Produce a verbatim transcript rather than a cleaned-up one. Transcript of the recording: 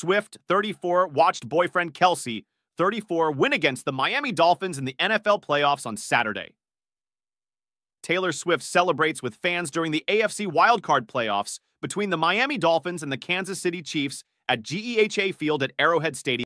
Swift, thirty-four, watched boyfriend Kelce, thirty-four, win against the Miami Dolphins in the N F L playoffs on Saturday. Taylor Swift celebrates with fans during the A F C wildcard playoffs between the Miami Dolphins and the Kansas City Chiefs at G E H A Field at Arrowhead Stadium.